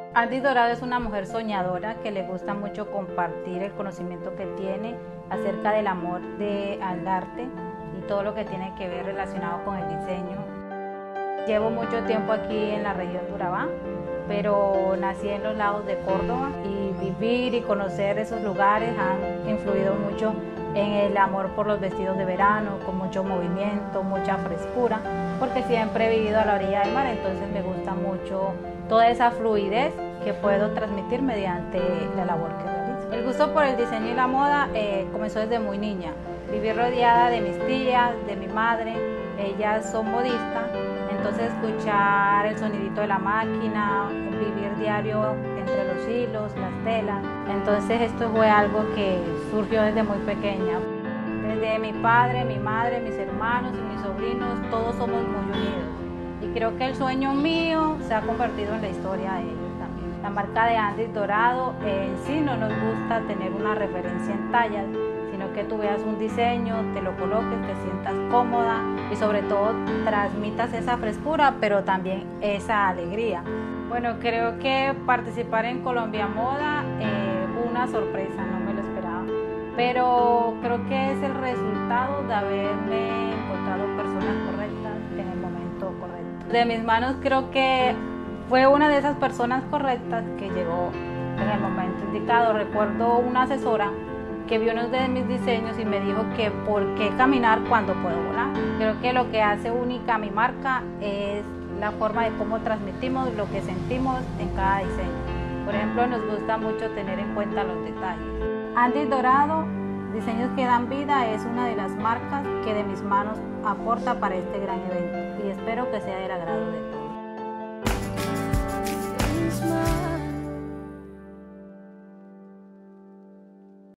Andy Dorado es una mujer soñadora que le gusta mucho compartir el conocimiento que tiene acerca del amor al arte y todo lo que tiene que ver relacionado con el diseño. Llevo mucho tiempo aquí en la región de Urabá, pero nací en los lados de Córdoba y vivir y conocer esos lugares han influido mucho en el amor por los vestidos de verano, con mucho movimiento, mucha frescura, porque siempre he vivido a la orilla del mar, entonces me gusta mucho toda esa fluidez que puedo transmitir mediante la labor que realizo. El gusto por el diseño y la moda comenzó desde muy niña. Viví rodeada de mis tías, de mi madre, ellas son modistas, entonces escuchar el sonidito de la máquina, vivir diario entre los hilos, las telas. Entonces esto fue algo que surgió desde muy pequeña. Desde mi padre, mi madre, mis hermanos y mis sobrinos, todos somos muy unidos. Y creo que el sueño mío se ha convertido en la historia de ellos también. La marca de Andy Dorado en sí no nos gusta tener una referencia en tallas, sino que tú veas un diseño, te lo coloques, te sientas cómoda y sobre todo transmitas esa frescura, pero también esa alegría. Bueno, creo que participar en Colombia Moda fue una sorpresa, no me lo esperaba, pero creo que es el resultado de haberme encontrado personas correctas en el momento correcto. De mis manos creo que fue una de esas personas correctas que llegó en el momento indicado. Recuerdo una asesora que vio uno de mis diseños y me dijo que por qué caminar cuando puedo volar. Creo que lo que hace única a mi marca es la forma de cómo transmitimos lo que sentimos en cada diseño. Por ejemplo, nos gusta mucho tener en cuenta los detalles. Andy Dorado, Diseños que dan vida, es una de las marcas que de mis manos aporta para este gran evento y espero que sea del agrado de todos.